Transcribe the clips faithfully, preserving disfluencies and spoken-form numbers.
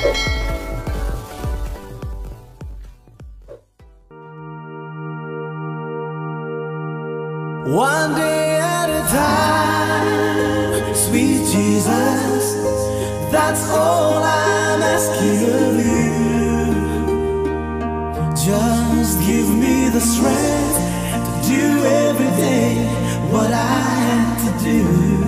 One day at a time, sweet Jesus, that's all I'm asking of you. Just give me the strength to do every day what I have to do.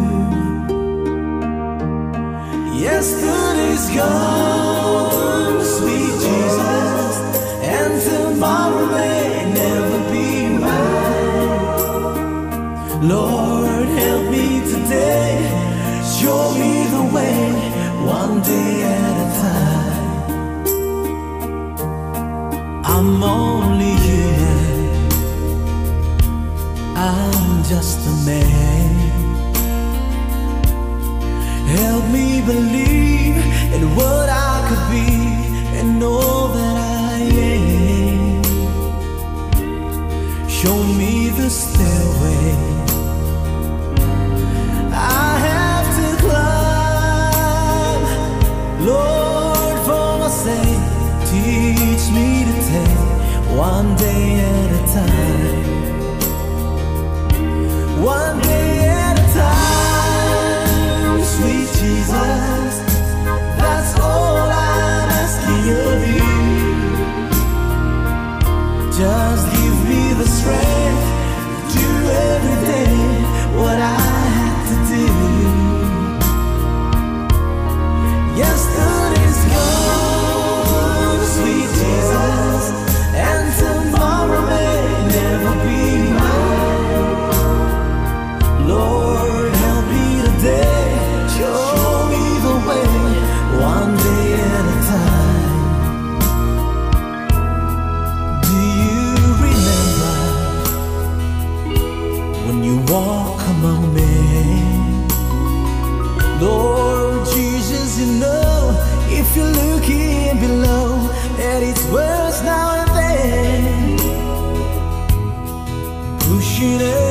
Yesterday's gone, sweet Jesus, and tomorrow may never be mine. Lord, help me today, show me the way, one day at a time. I'm only human, I'm just a man. Help me believe in what I could be and all that I am. Show me the stairway I have to climb. Lord, for my sake, teach me to take one day at a time. One day at a time, sweet Jesus, that's all I'm asking of you. Just give me the strength to do every day what I have to do. Yesterday's gone, sweet Jesus, and tomorrow may never be mine. Lord, help me today, show me the way, one day at a time. Do you remember when you walk among men? Lord Jesus, you know, if you're looking below, that it's worse now and then. Pushing it